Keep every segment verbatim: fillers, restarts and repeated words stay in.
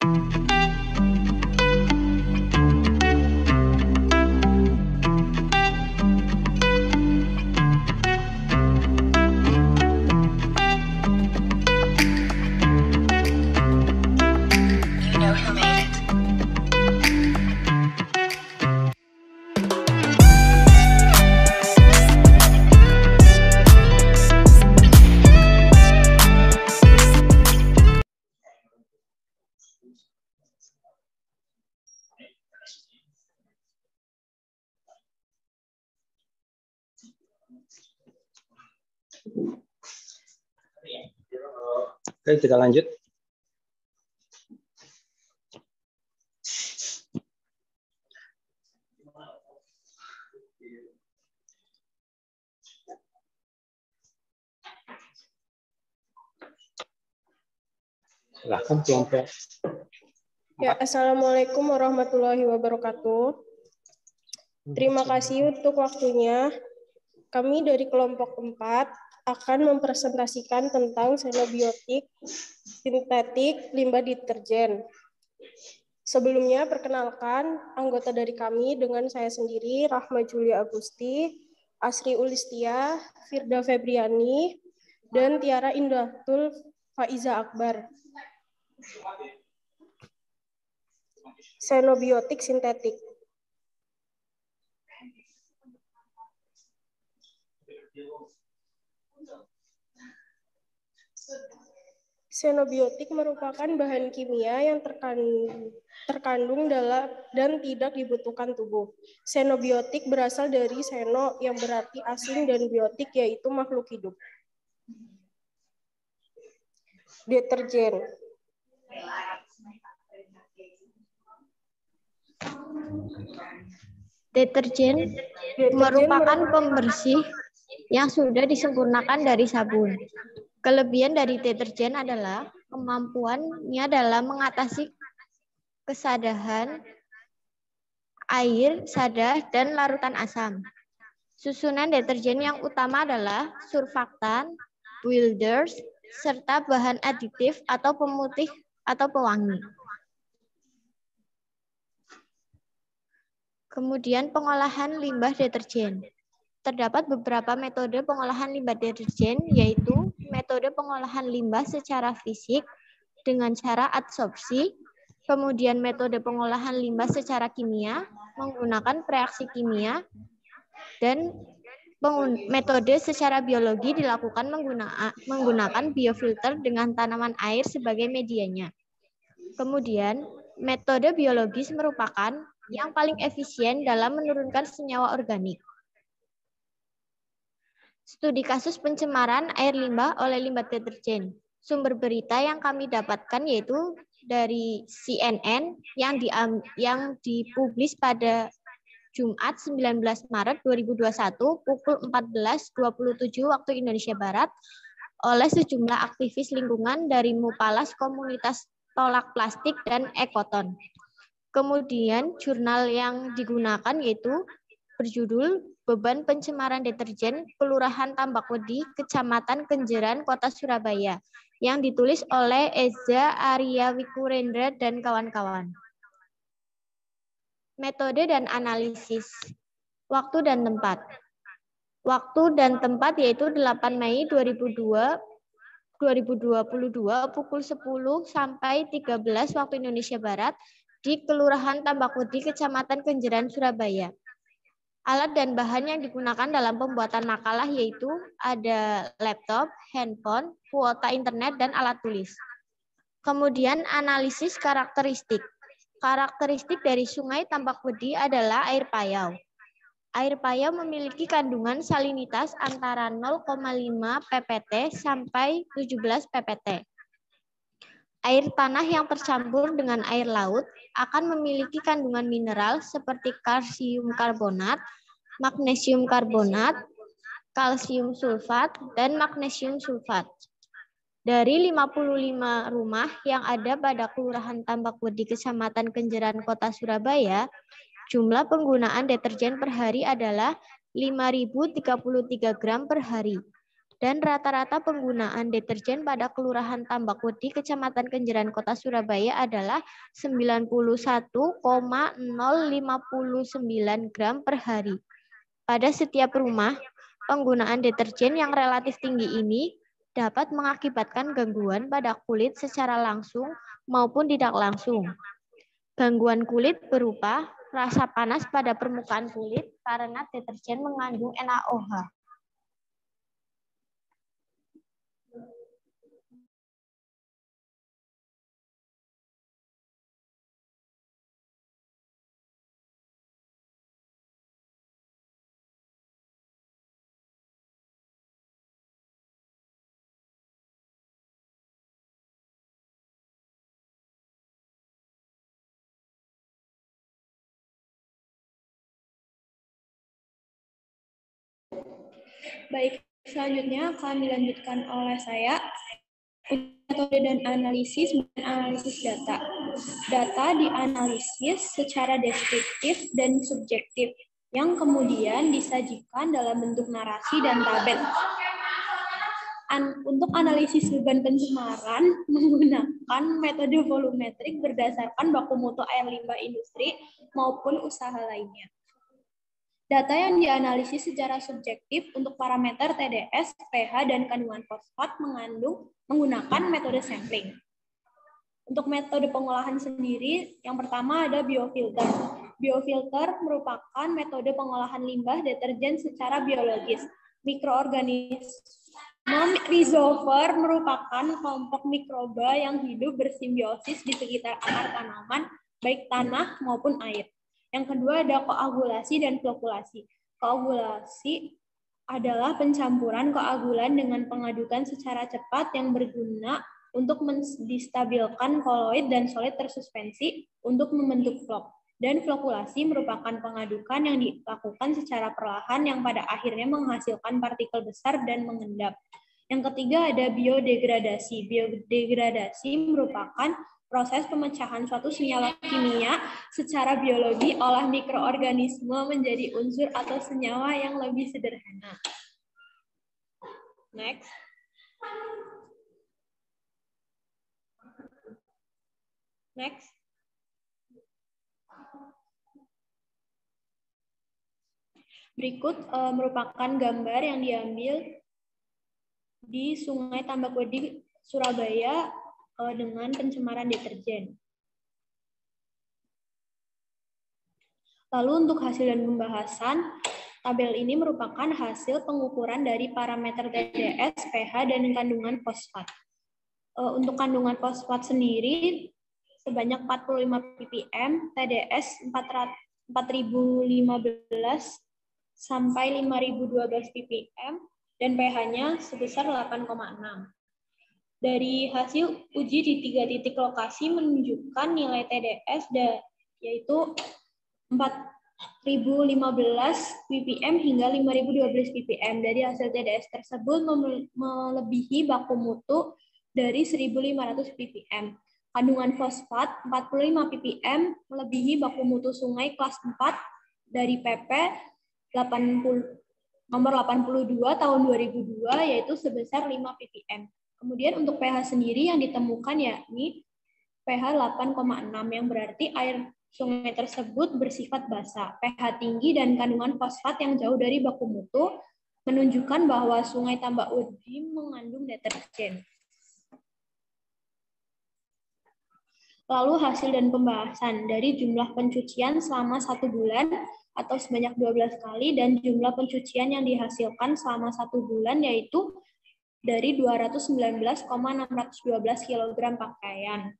Oke, kita lanjut. Silahkan kelompok. Ya, Assalamualaikum warahmatullahi wabarakatuh. Terima kasih untuk waktunya. Kami dari kelompok empat akan mempresentasikan tentang xenobiotik sintetik limbah deterjen. Sebelumnya, perkenalkan anggota dari kami dengan saya sendiri, Rahma Julia Agusti, Asri Ulistia, Firda Febriani, dan Tiara Indatul Faiza Akbar. Xenobiotik sintetik. Xenobiotik merupakan bahan kimia yang terkandung, terkandung dalam dan tidak dibutuhkan tubuh. Xenobiotik berasal dari xeno yang berarti asing dan biotik yaitu makhluk hidup. Deterjen. Deterjen merupakan pembersih yang sudah disempurnakan dari sabun. Kelebihan dari deterjen adalah kemampuannya dalam mengatasi kesadahan air, soda, dan larutan asam. Susunan deterjen yang utama adalah surfaktan, builders, serta bahan aditif atau pemutih atau pewangi. Kemudian pengolahan limbah deterjen. Terdapat beberapa metode pengolahan limbah deterjen, yaitu metode pengolahan limbah secara fisik dengan cara adsorpsi, kemudian metode pengolahan limbah secara kimia menggunakan reaksi kimia, dan metode secara biologi dilakukan menggunakan biofilter dengan tanaman air sebagai medianya. Kemudian metode biologis merupakan yang paling efisien dalam menurunkan senyawa organik. Studi kasus pencemaran air limbah oleh limbah deterjen. Sumber berita yang kami dapatkan yaitu dari C N N yang, di, yang dipublis pada Jumat sembilan belas Maret dua ribu dua puluh satu pukul empat belas dua puluh tujuh waktu Indonesia Barat oleh sejumlah aktivis lingkungan dari Mupalas Komunitas Tolak Plastik dan Ekoton. Kemudian jurnal yang digunakan yaitu berjudul Beban Pencemaran Deterjen Kelurahan Tambakwedi, Kecamatan Kenjeran, Kota Surabaya, yang ditulis oleh Eza Arya Wikurendra dan kawan-kawan. Metode dan analisis. Waktu dan tempat. Waktu dan tempat yaitu delapan Mei dua ribu dua puluh dua pukul sepuluh sampai tiga belas waktu Indonesia Barat di Kelurahan Tambakwedi, Kecamatan Kenjeran, Surabaya. Alat dan bahan yang digunakan dalam pembuatan makalah yaitu ada laptop, handphone, kuota internet, dan alat tulis. Kemudian analisis karakteristik. Karakteristik dari Sungai Tambakwedi adalah air payau. Air payau memiliki kandungan salinitas antara nol koma lima p p t sampai tujuh belas p p t. Air tanah yang tercampur dengan air laut akan memiliki kandungan mineral seperti kalsium karbonat, magnesium karbonat, kalsium sulfat, dan magnesium sulfat. Dari lima puluh lima rumah yang ada pada Kelurahan Tambakwedi, Kecamatan Kenjeran, Kota Surabaya, jumlah penggunaan deterjen per hari adalah lima ribu tiga puluh tiga gram per hari. dan rata-rata penggunaan deterjen pada Kelurahan Tambakwedi, Kecamatan Kenjeran, Kota Surabaya adalah sembilan puluh satu koma nol lima sembilan gram per hari. Pada setiap rumah, penggunaan deterjen yang relatif tinggi ini dapat mengakibatkan gangguan pada kulit secara langsung maupun tidak langsung. Gangguan kulit berupa rasa panas pada permukaan kulit karena deterjen mengandung N A O H. Baik, selanjutnya akan dilanjutkan oleh saya. Metode dan analisis dan analisis data. Data dianalisis secara deskriptif dan subjektif, yang kemudian disajikan dalam bentuk narasi dan tabel. An untuk analisis beban pencemaran menggunakan metode volumetrik berdasarkan baku mutu air limbah industri maupun usaha lainnya. Data yang dianalisis secara subjektif untuk parameter T D S, pH, dan kandungan fosfat mengandung menggunakan metode sampling. Untuk metode pengolahan sendiri, yang pertama ada biofilter. Biofilter merupakan metode pengolahan limbah deterjen secara biologis. Mikroorganisme rhizophore merupakan kelompok mikroba yang hidup bersimbiosis di sekitar akar tanaman, baik tanah maupun air. Yang kedua ada koagulasi dan flokulasi. Koagulasi adalah pencampuran koagulan dengan pengadukan secara cepat yang berguna untuk menstabilkan koloid dan solid tersuspensi untuk membentuk flok. Dan flokulasi merupakan pengadukan yang dilakukan secara perlahan yang pada akhirnya menghasilkan partikel besar dan mengendap. Yang ketiga ada biodegradasi. Biodegradasi merupakan proses pemecahan suatu senyawa kimia secara biologi oleh mikroorganisme menjadi unsur atau senyawa yang lebih sederhana. Next. Next. Berikut uh, merupakan gambar yang diambil di Sungai Tambakwedi, Surabaya, dengan pencemaran deterjen. Lalu untuk hasil dan pembahasan, tabel ini merupakan hasil pengukuran dari parameter T D S, pH, dan kandungan fosfat. Untuk kandungan fosfat sendiri sebanyak empat puluh lima ppm, T D S empat ribu lima belas sampai lima ribu dua belas ppm, dan pH-nya sebesar delapan koma enam. Dari hasil uji di tiga titik lokasi menunjukkan nilai T D S yaitu empat ribu lima belas ppm hingga lima ribu dua belas ppm. Dari hasil T D S tersebut melebihi baku mutu dari seribu lima ratus ppm. Kandungan fosfat empat puluh lima ppm melebihi baku mutu sungai kelas empat dari P P nomor delapan puluh dua tahun dua ribu dua yaitu sebesar lima ppm. Kemudian untuk pH sendiri yang ditemukan yakni pH delapan koma enam yang berarti air sungai tersebut bersifat basa. pH tinggi dan kandungan fosfat yang jauh dari baku mutu menunjukkan bahwa Sungai Tambakwedi mengandung deterjen. Lalu hasil dan pembahasan dari jumlah pencucian selama satu bulan atau sebanyak dua belas kali dan jumlah pencucian yang dihasilkan selama satu bulan yaitu dari dua ratus sembilan belas koma enam satu dua kilogram pakaian.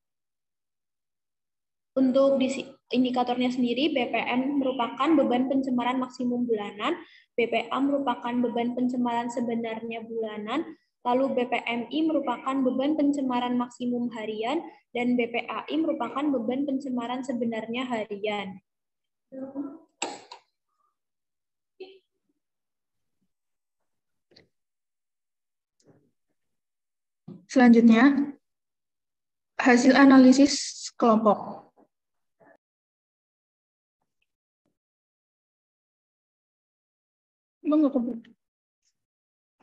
Untuk indikatornya sendiri, B P M merupakan beban pencemaran maksimum bulanan, B P A merupakan beban pencemaran sebenarnya bulanan, lalu B P M I merupakan beban pencemaran maksimum harian, dan B P A I merupakan beban pencemaran sebenarnya harian. Selanjutnya, hasil analisis kelompok.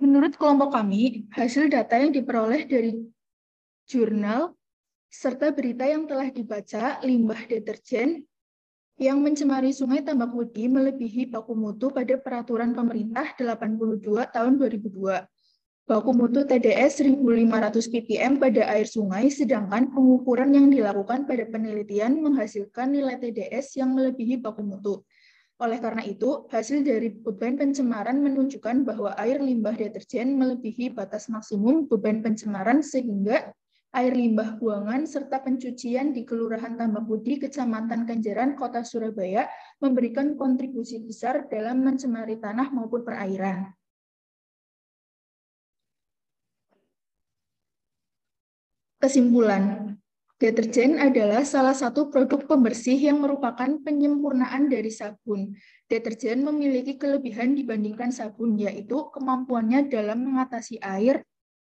Menurut kelompok kami, hasil data yang diperoleh dari jurnal serta berita yang telah dibaca, limbah deterjen yang mencemari Sungai Tambakmudi melebihi baku mutu pada Peraturan Pemerintah delapan puluh dua tahun dua ribu dua. Baku mutu T D S seribu lima ratus ppm pada air sungai, sedangkan pengukuran yang dilakukan pada penelitian menghasilkan nilai T D S yang melebihi baku mutu. Oleh karena itu, hasil dari beban pencemaran menunjukkan bahwa air limbah deterjen melebihi batas maksimum beban pencemaran sehingga air limbah buangan serta pencucian di Kelurahan Tambakmudi, Kecamatan Kenjeran, Kota Surabaya memberikan kontribusi besar dalam mencemari tanah maupun perairan. Kesimpulan, deterjen adalah salah satu produk pembersih yang merupakan penyempurnaan dari sabun. Deterjen memiliki kelebihan dibandingkan sabun, yaitu kemampuannya dalam mengatasi air,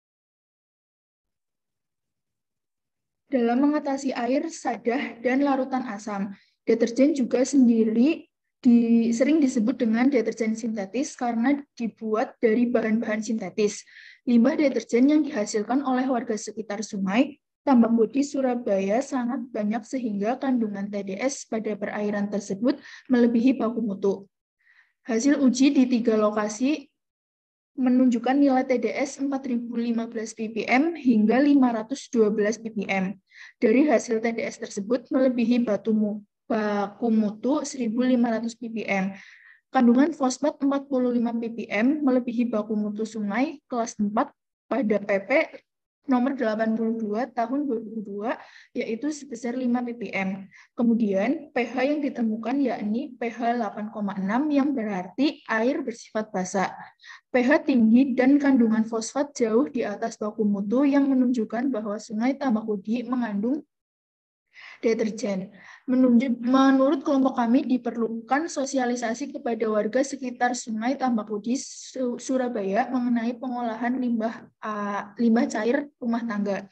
dalam mengatasi air, sadah, dan larutan asam. Deterjen juga sendiri di, sering disebut dengan deterjen sintetis karena dibuat dari bahan-bahan sintetis. Limbah deterjen yang dihasilkan oleh warga sekitar sungai Tambakmudi, Surabaya sangat banyak sehingga kandungan T D S pada perairan tersebut melebihi baku mutu. Hasil uji di tiga lokasi menunjukkan nilai T D S empat ribu lima belas ppm hingga lima ratus dua belas ppm. Dari hasil T D S tersebut melebihi batu baku mutu seribu lima ratus ppm. Kandungan fosfat empat puluh lima ppm melebihi baku mutu sungai kelas empat pada P P nomor delapan puluh dua tahun dua ribu dua, yaitu sebesar lima ppm. Kemudian pH yang ditemukan yakni pH delapan koma enam yang berarti air bersifat basa. pH tinggi dan kandungan fosfat jauh di atas baku mutu yang menunjukkan bahwa Sungai Tambakmudi mengandung deterjen. Menurut kelompok kami diperlukan sosialisasi kepada warga sekitar Sungai Tambakmudi, Surabaya mengenai pengolahan limbah uh, limbah cair rumah tangga.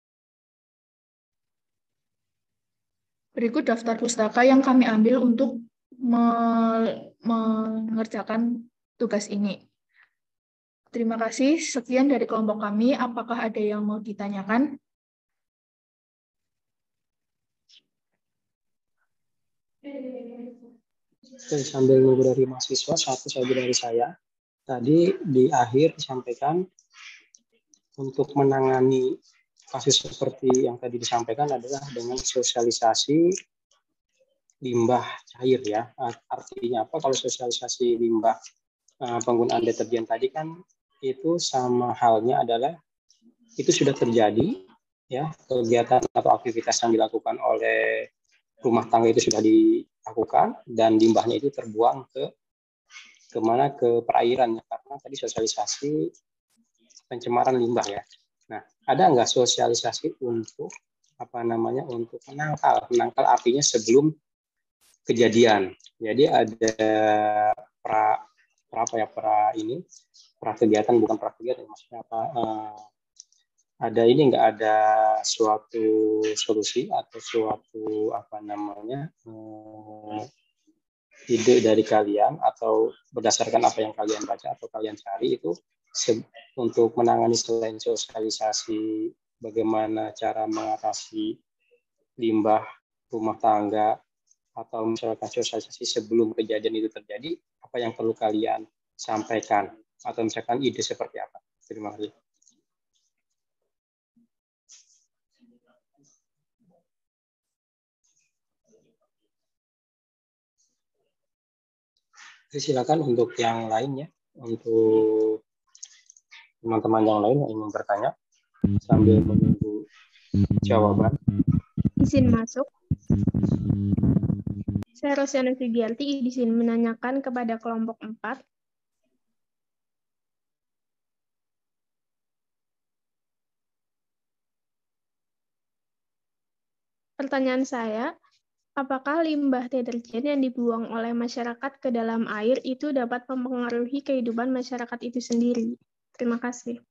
Berikut daftar pustaka yang kami ambil untuk me mengerjakan tugas ini. Terima kasih. Sekian dari kelompok kami. Apakah ada yang mau ditanyakan? Oke, sambil nunggu dari mahasiswa, satu saja dari saya. Tadi di akhir disampaikan untuk menangani kasus seperti yang tadi disampaikan adalah dengan sosialisasi limbah cair ya. Artinya apa? Kalau sosialisasi limbah penggunaan deterjen tadi kan itu sama halnya adalah itu sudah terjadi ya, kegiatan atau aktivitas yang dilakukan oleh rumah tangga itu sudah dilakukan dan limbahnya itu terbuang ke kemana ke perairan ya, karena tadi sosialisasi pencemaran limbah ya. Nah, ada nggak sosialisasi untuk apa namanya untuk menangkal menangkal artinya sebelum kejadian. Jadi ada pra, pra apa ya pra ini pra kegiatan bukan pra kegiatan maksudnya apa? Uh, ada ini nggak ada suatu solusi atau suatu apa namanya uh, ide dari kalian atau berdasarkan apa yang kalian baca atau kalian cari itu untuk menangani selain sosialisasi bagaimana cara mengatasi limbah rumah tangga atau misalkan sosialisasi sebelum kejadian itu terjadi, apa yang perlu kalian sampaikan atau misalkan ide seperti apa? Terima kasih. Silakan untuk yang lainnya, untuk teman-teman yang lain yang ingin bertanya sambil menunggu jawaban. Izin masuk. Saya Rosiana Figianti izin menanyakan kepada kelompok empat. Pertanyaan saya, apakah limbah deterjen yang dibuang oleh masyarakat ke dalam air itu dapat mempengaruhi kehidupan masyarakat itu sendiri? Terima kasih.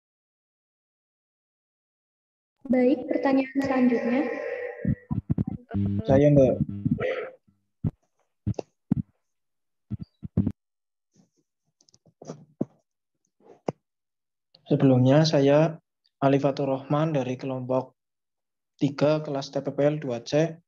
Baik, pertanyaan selanjutnya. Saya Mbak. Sebelumnya saya Alifatur Rahman dari kelompok tiga kelas T P P L dua C.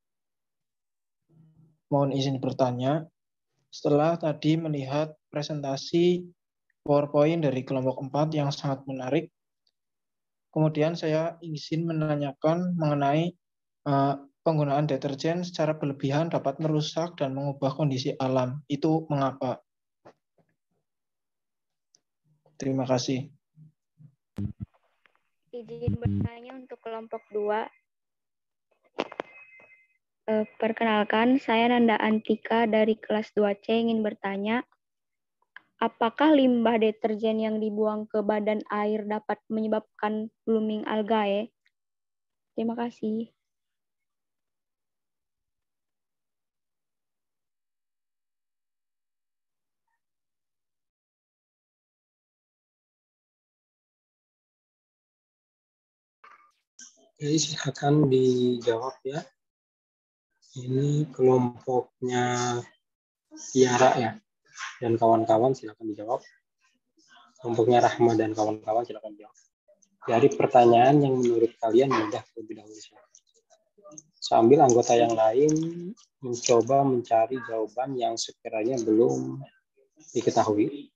Mohon izin bertanya. Setelah tadi melihat presentasi PowerPoint dari kelompok empat yang sangat menarik, kemudian saya izin menanyakan mengenai uh, penggunaan deterjen secara berlebihan dapat merusak dan mengubah kondisi alam. Itu mengapa? Terima kasih. Izin bertanya untuk kelompok dua. E, perkenalkan, saya Nanda Antika dari kelas dua C ingin bertanya, apakah limbah deterjen yang dibuang ke badan air dapat menyebabkan blooming algae? Terima kasih. Jadi silakan dijawab ya. Ini kelompoknya Tiara ya, dan kawan-kawan silakan dijawab. Kelompoknya Rahma dan kawan-kawan silakan dijawab. Dari pertanyaan yang menurut kalian mudah terlebih dahulu. Sambil anggota yang lain mencoba mencari jawaban yang sekiranya belum diketahui.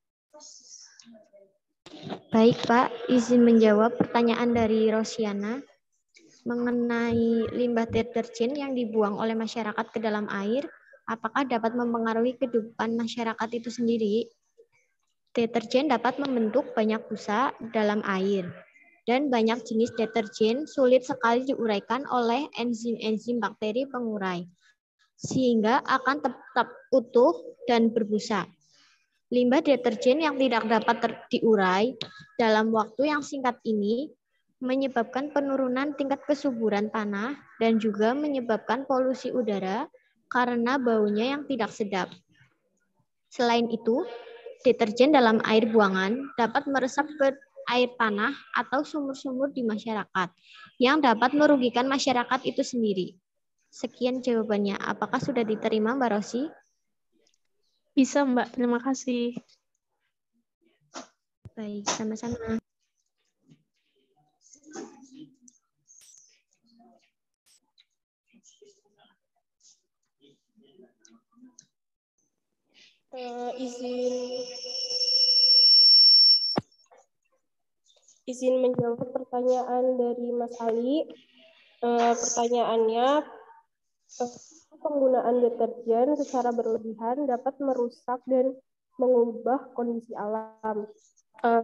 Baik Pak, izin menjawab pertanyaan dari Rosiana mengenai limbah deterjen yang dibuang oleh masyarakat ke dalam air, apakah dapat mempengaruhi kehidupan masyarakat itu sendiri? Deterjen dapat membentuk banyak busa dalam air, dan banyak jenis deterjen sulit sekali diuraikan oleh enzim-enzim bakteri pengurai, sehingga akan tetap utuh dan berbusa. Limbah deterjen yang tidak dapat diurai dalam waktu yang singkat ini menyebabkan penurunan tingkat kesuburan tanah dan juga menyebabkan polusi udara karena baunya yang tidak sedap. Selain itu, deterjen dalam air buangan dapat meresap ke air tanah atau sumur-sumur di masyarakat yang dapat merugikan masyarakat itu sendiri. Sekian jawabannya. Apakah sudah diterima, Mbak Rosi? Bisa, Mbak. Terima kasih. Baik, sama-sama. Uh, izin izin menjawab pertanyaan dari Mas Ali. Uh, pertanyaannya, uh, penggunaan deterjen secara berlebihan dapat merusak dan mengubah kondisi alam. Uh,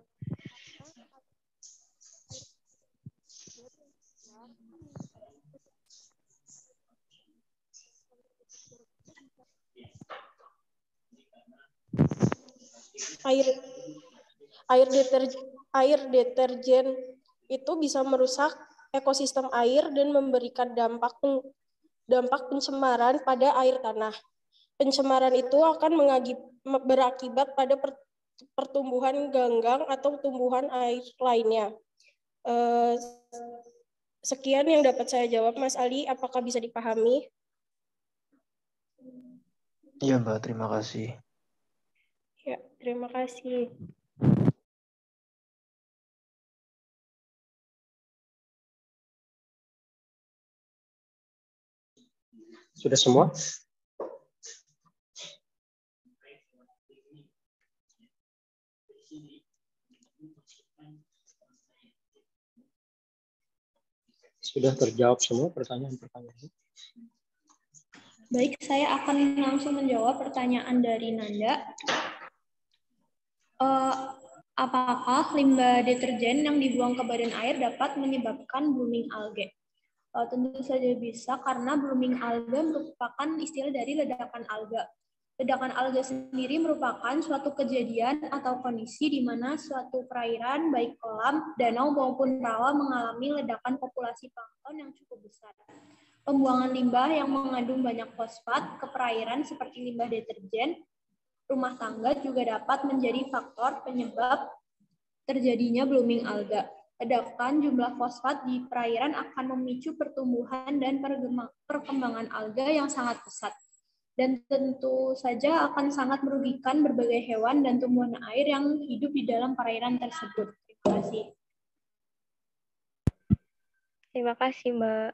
air air deterjen air deterjen itu bisa merusak ekosistem air dan memberikan dampak dampak pencemaran pada air tanah. Pencemaran itu akan mengagib, berakibat pada pertumbuhan ganggang atau tumbuhan air lainnya. Eh, sekian yang dapat saya jawab, Mas Ali. Apakah bisa dipahami? Iya, Mbak. Terima kasih. Ya, terima kasih. Sudah semua? Sudah terjawab semua pertanyaan-pertanyaan? Baik, saya akan langsung menjawab pertanyaan dari Nanda. Uh, apakah limbah deterjen yang dibuang ke badan air dapat menyebabkan blooming algae? Uh, tentu saja bisa, karena blooming alga merupakan istilah dari ledakan alga. Ledakan alga sendiri merupakan suatu kejadian atau kondisi di mana suatu perairan, baik kolam, danau, maupun rawa mengalami ledakan populasi plankton yang cukup besar. Pembuangan limbah yang mengandung banyak fosfat ke perairan seperti limbah deterjen rumah tangga juga dapat menjadi faktor penyebab terjadinya blooming alga. Ledakan jumlah fosfat di perairan akan memicu pertumbuhan dan perkembangan alga yang sangat pesat. Dan tentu saja akan sangat merugikan berbagai hewan dan tumbuhan air yang hidup di dalam perairan tersebut. Terima kasih. Terima kasih, Mbak.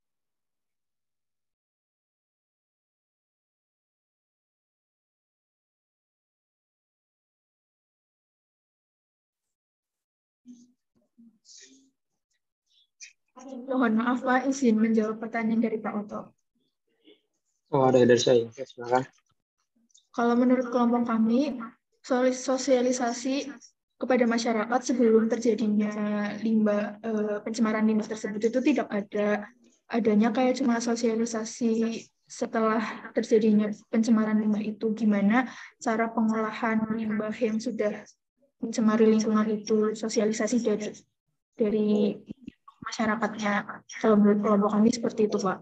Mohon maaf Pak, izin menjawab pertanyaan dari Pak Oto. Oh, ada dari saya. Oke, silakan. Kalau menurut kelompok kami, sosialisasi kepada masyarakat sebelum terjadinya limbah eh, pencemaran limbah tersebut itu tidak ada. Adanya kayak cuma sosialisasi setelah terjadinya pencemaran limbah itu, gimana cara pengolahan limbah yang sudah mencemari lingkungan itu, sosialisasi dari dari masyarakatnya. Kalau menurut kelompok kami seperti itu, Pak.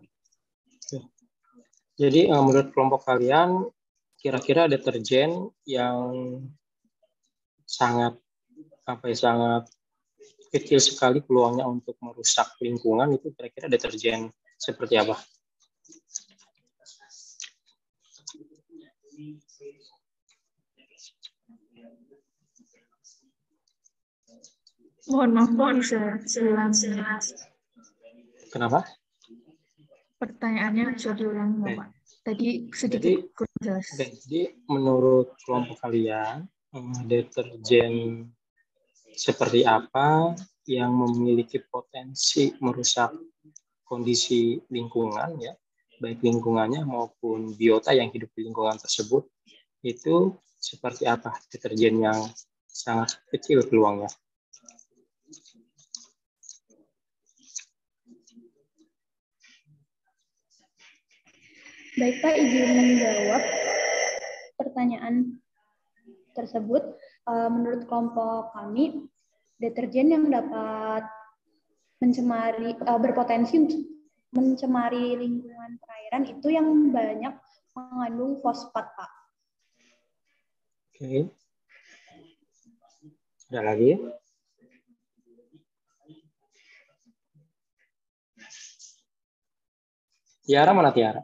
Jadi menurut kelompok kalian, kira-kira deterjen yang sangat apa ya sangat kecil sekali peluangnya untuk merusak lingkungan itu kira-kira deterjen seperti apa? Mohon maaf, Pak, bisa diulang. Kenapa? Pertanyaannya bisa diulang, Oke. Pak. Tadi sedikit Jadi, kurang jelas. oke, jadi menurut kelompok kalian, deterjen seperti apa yang memiliki potensi merusak kondisi lingkungan, ya, baik lingkungannya maupun biota yang hidup di lingkungan tersebut, itu seperti apa deterjen yang sangat kecil peluangnya? Baik Pak, izin menjawab pertanyaan tersebut. Menurut kelompok kami, deterjen yang dapat mencemari, berpotensi mencemari lingkungan perairan itu yang banyak mengandung fosfat, Pak. Oke. Ada lagi? Tiara mana Tiara?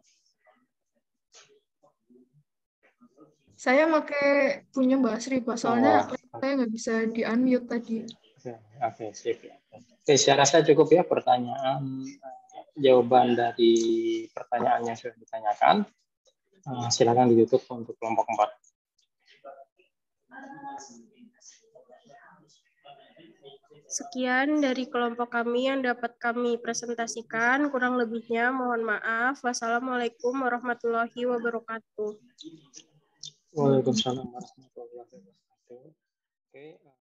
Saya pakai punya Mbak Sri, Pak. Soalnya Oh, saya nggak bisa di-unmute tadi. Oke, oke, sip. Oke, saya rasa cukup ya pertanyaan, jawaban dari pertanyaan yang sudah ditanyakan. Uh, silakan ditutup untuk kelompok empat. Sekian dari kelompok kami yang dapat kami presentasikan. Kurang lebihnya mohon maaf. Wassalamualaikum warahmatullahi wabarakatuh. Waalaikumsalam warahmatullahi wabarakatuh. Oke.